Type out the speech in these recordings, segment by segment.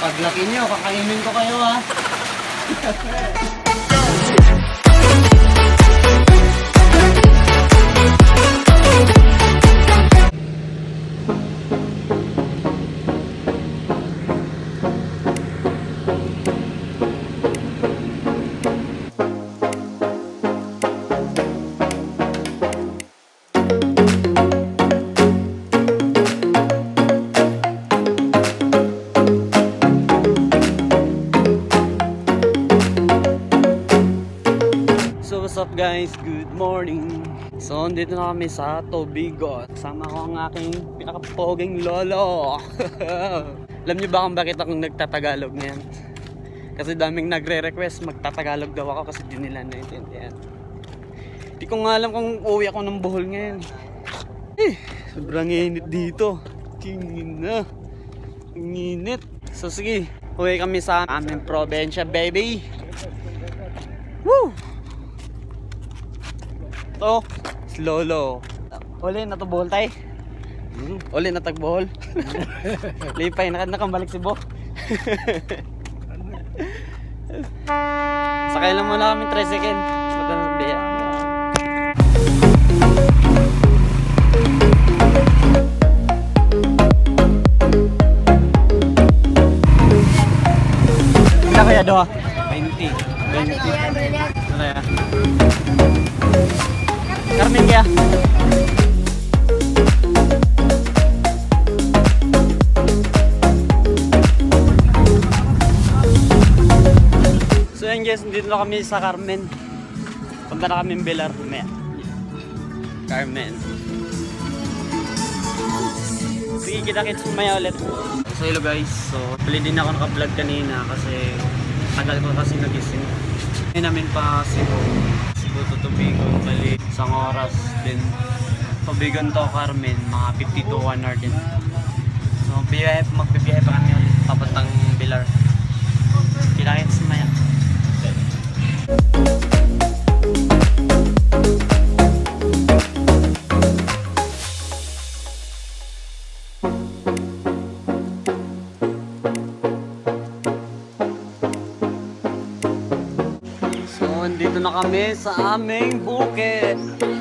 Paglaki nyo, kakainin ko kayo ha. What's up guys? Good morning! So, dito na kami sa Tobigo. Kasama ko ang aking pinakapoging lolo. Alam niyo ba kung bakit ako nagtatagalog ngayon? Kasi daming nagre-request magtatagalog daw ako kasi di nila naintindihan. Di ko nga alam kung uwi ako ng Bohol ngayon. Sobrang init dito. Tingin na. Ang init. So sige, uwi kami sa aming probinsya, baby. Woo! Ito, Lolo. Uli na to Bohol tay. Uli na tag Bohol. Lipay na nakabalik si Bo. Sakay lang muna kami 3 seconds. Magandang biya. Ilan kaya doha? 20. 20. Ano ya? Carmen kaya? So yan guys, dito na kami sa Carmen. Punta na kami Belar Humea. Carmen. Sige, kita-kits mamaya ulit. So hello guys, so pili din ako naka-vlog kanina kasi tagal ko kasi nagising. Ngayon namin pa Cebu to Tobigo, bali isang oras din. Tobigo to Carmen, mga 50 to 1 hour din. So magbibiyahe pa kami ulit papuntang Belar. Kita-kits mamaya. Dito na kami sa aming bukid.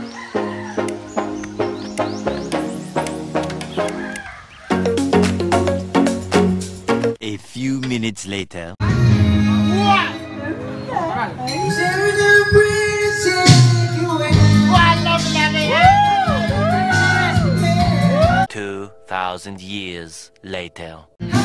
A few minutes later. 2,000 years later.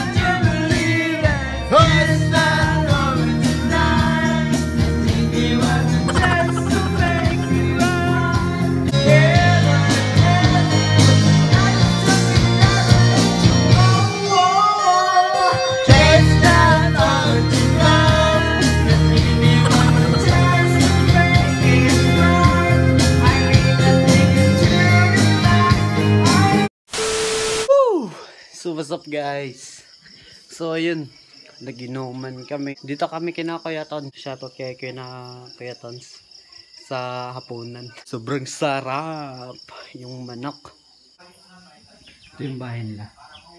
So what's up guys? So ayun, naginuman kami. Dito kami kina Kuya Tons. Shoutout kay Kuya Tons sa hapunan. Sobrang sarap yung manok. Ito yung bahay nila.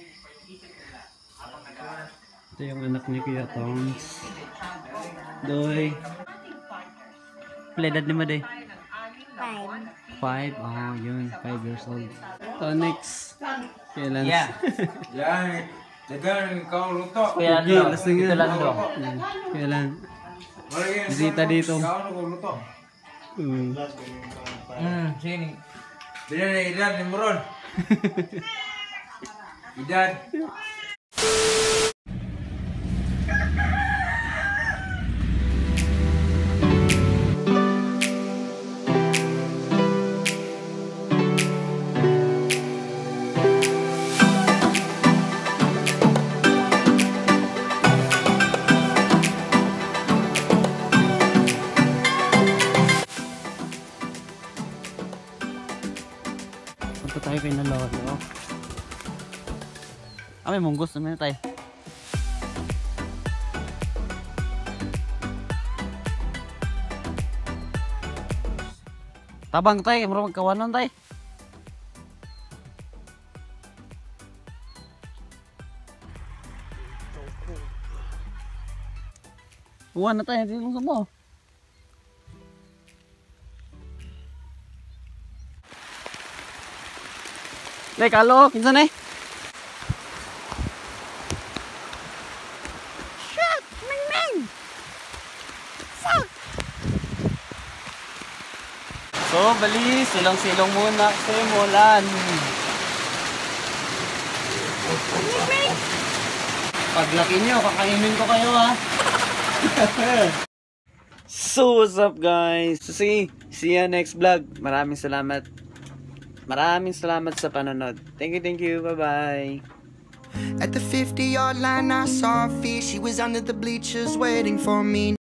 Ito yung anak ni Kuya Tons. Doy. Pledad ni Maday? 5. 5? Oh yun, 5 years old. So next, kailan? Yeah. Yan. Dagan ikaw luto. Kaya ito lang do. Kailan? Bisita dito. Ikaw luto. Sini. Bila na edad ni Moron. Edad. Punta tayo kay Lolo. May munggos naman tayo. Tabang tayo, marunong magkawanan tayo. Kuha na tayo, hindi mo mo. Lek, halo, kinsa na eh? Shit! Ming! Fuck! So, bali, silang-silong muna kasi mulan. Paglaki nyo, kakainin ko kayo ha. So, what's up guys? So, see you next vlog. Maraming salamat sa panonood. Thank you. Bye-bye. At the 50-yard line, I saw a fish. She was under the bleachers waiting for me.